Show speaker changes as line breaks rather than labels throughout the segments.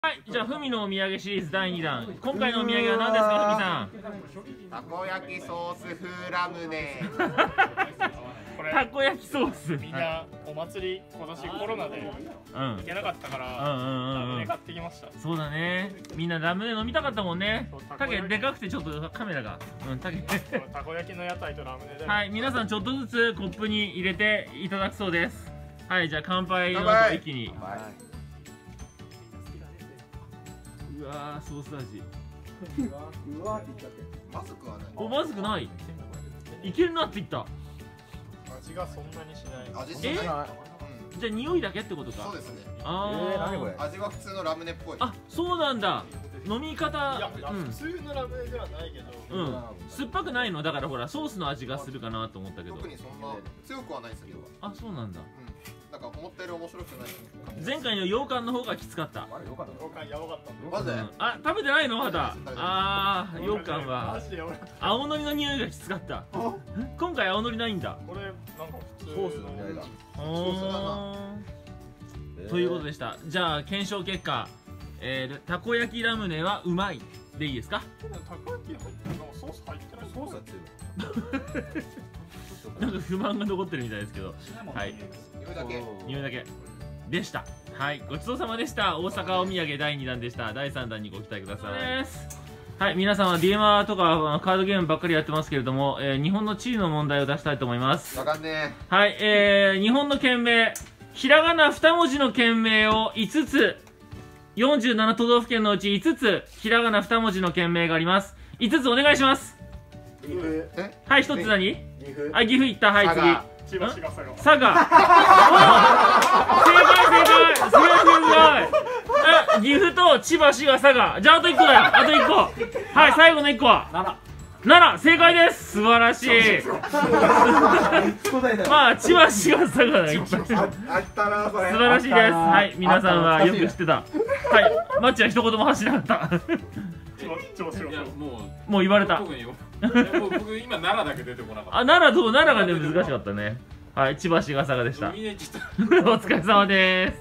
はい、じゃあふみのお土産シリーズ第2弾。今回のお土産は何ですか、ふみさん。
たこ焼きソース風ラムネ。
たこ焼きソース。
みんなお祭り今年コロナで行けなかったからラムネ買ってきました。
そうだね。みんなラムネ飲みたかったもんね。たけでかくてちょっとカメラが。たけ。
たこ焼きの屋台とラムネで。
はい、皆さんちょっとずつコップに入れていただくそうです。はい、じゃあ乾杯の後一気に。うわー、ソース味。
うわーって言っちゃって。まずくはない。
お、まずくない。いけるなって言った。
味がそんなにしない。
味しない。
じゃあ匂いだけってことか。
そうですね。
何これ。
味は普通のラムネっぽい。
あ、そうなんだ。飲み方。
いや、普通のラムネではないけど。
酸っぱくないのだからほらソースの味がするかなと思ったけど。
特にそんな強くはないですけど。
あ、そうなんだ。
なんか思ったより面白くない。
前回の羊羹の方がきつかった。
羊羹やばかった。
マジで？
あ、食べてないのまだ。ああ、羊羹は青のりの匂いがきつかった。今回青のりないんだ。
これなんか普通
ソースの匂いだ。
ということでした。じゃあ検証結果、たこ焼きラムネはうまいでいいですか？
たこ焼き入ってるのソース入ってない。ソースは強い。
なんか不満が残ってるみたいですけど、はい、
匂いだけ
でした。はい、ごちそうさまでした。大阪お土産第2弾でした。第3弾にご期待ください。はい、皆さんは DMR とかカードゲームばっかりやってますけれども、日本の地理の問題を出したいと思います。
わかんね
え。はい、日本の県名、ひらがな2文字の県名を5つ、47都道府県のうち5つ、ひらがな2文字の県名があります。5つお願いします。はい、1つ何？あ、岐阜行った。はい、次。佐賀。正解。すごい。岐阜と千葉、滋賀、佐賀。じゃああと1個だよ。あと1個。はい、最後の1個は奈良。正解です。素晴らしい。まあ千葉、滋賀、佐賀だいっぱい。素晴らしいです。はい、皆さんはよく知ってた。はい、マッチは一言も発しなかった。もう言われた。
僕今奈良だけ出てこなかった。
あ、奈良がね難しかったね。はい、千葉市が佐賀でした。お疲れ様です。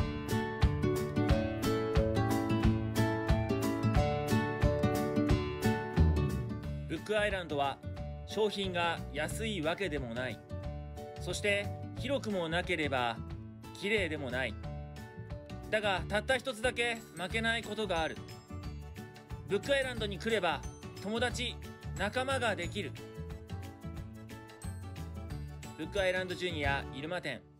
ブックアイランドは商品が安いわけでもない。そして広くもなければ綺麗でもない。だがたった一つだけ負けないことがある。ブックアイランドに来れば友達、仲間ができる。ブックアイランドジュニア入間店。